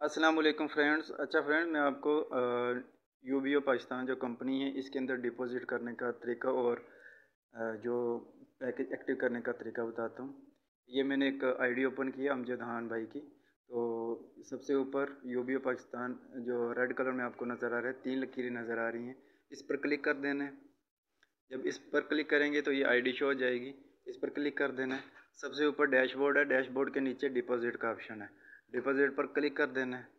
अस्सलाम वालेकुम फ्रेंड्स। अच्छा फ्रेंड, मैं आपको यूबीओ पाकिस्तान जो कंपनी है इसके अंदर डिपॉज़िट करने का तरीका और जो पैकेज एक्टिव करने का तरीका बताता हूँ। ये मैंने एक आईडी ओपन किया अमजद खान भाई की। तो सबसे ऊपर यूबीओ पाकिस्तान जो रेड कलर में आपको नज़र आ रहा है, 3 लकीरें नज़र आ रही हैं, इस पर क्लिक कर देना है। जब इस पर क्लिक करेंगे तो ये आईडी शो हो जाएगी, इस पर क्लिक कर देना है। सबसे ऊपर डैशबोर्ड है, डैशबोर्ड के नीचे डिपॉज़िट का ऑप्शन है, डिपॉज़िट पर क्लिक कर देना है।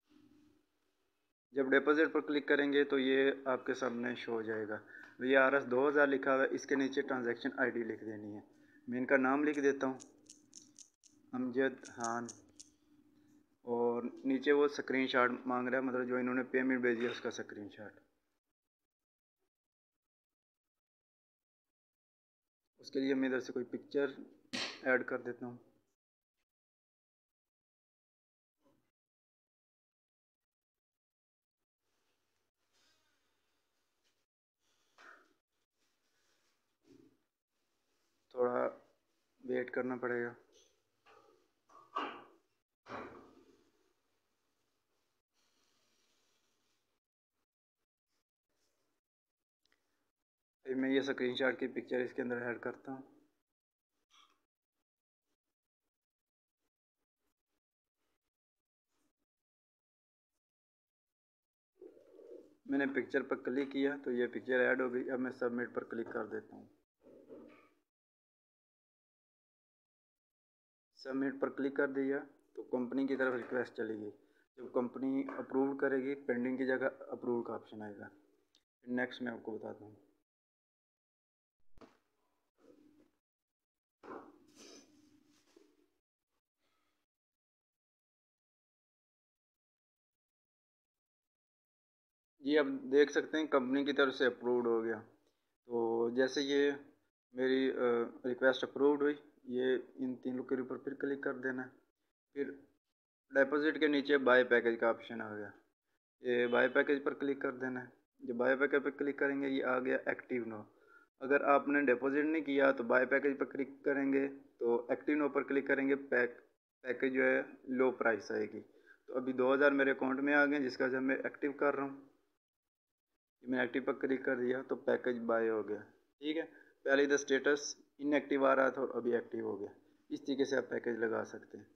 जब डिपॉजिट पर क्लिक करेंगे तो ये आपके सामने शो हो जाएगा। VRS 2000 लिखा हुआ है, इसके नीचे ट्रांजैक्शन आईडी लिख देनी है। मैं इनका नाम लिख देता हूँ, अमजद खान। और नीचे वो स्क्रीनशॉट मांग रहा है, मतलब जो इन्होंने पेमेंट भेजी है उसका स्क्रीनशॉट। उसके लिए मैं इधर से कोई पिक्चर ऐड कर देता हूँ। थोड़ा वेट करना पड़ेगा। फिर मैं ये स्क्रीनशॉट की पिक्चर इसके अंदर ऐड करता हूँ। मैंने पिक्चर पर क्लिक किया तो ये पिक्चर ऐड हो गई। अब मैं सबमिट पर क्लिक कर देता हूँ। सबमिट पर क्लिक कर दिया तो कंपनी की तरफ रिक्वेस्ट चलेगी। जब कंपनी अप्रूव करेगी, पेंडिंग की जगह अप्रूव का ऑप्शन आएगा। नेक्स्ट मैं आपको बताता हूँ। ये अब देख सकते हैं कंपनी की तरफ से अप्रूव्ड हो गया। तो जैसे ये मेरी रिक्वेस्ट अप्रूव्ड हुई, ये इन 3 के ऊपर फिर क्लिक कर देना है। फिर डिपॉजिट के नीचे बाय पैकेज का ऑप्शन आ गया, ये बाय पैकेज पर क्लिक कर देना है। जब बाय पैकेज पर क्लिक करेंगे ये आ गया एक्टिव नो। अगर आपने डिपॉजिट नहीं किया तो बाय पैकेज पर क्लिक करेंगे, तो एक्टिव नो पर क्लिक करेंगे, पैकेज जो है लो प्राइस आएगी। तो अभी 2000 मेरे अकाउंट में आ गए, जिसका वजह मैं एक्टिव कर रहा हूँ। मैंने एक्टिव पर क्लिक कर दिया तो पैकेज बाय हो गया। ठीक है, पहले इधर स्टेटस इनएक्टिव आ रहा था और अभी एक्टिव हो गया। इस तरीके से आप पैकेज लगा सकते हैं।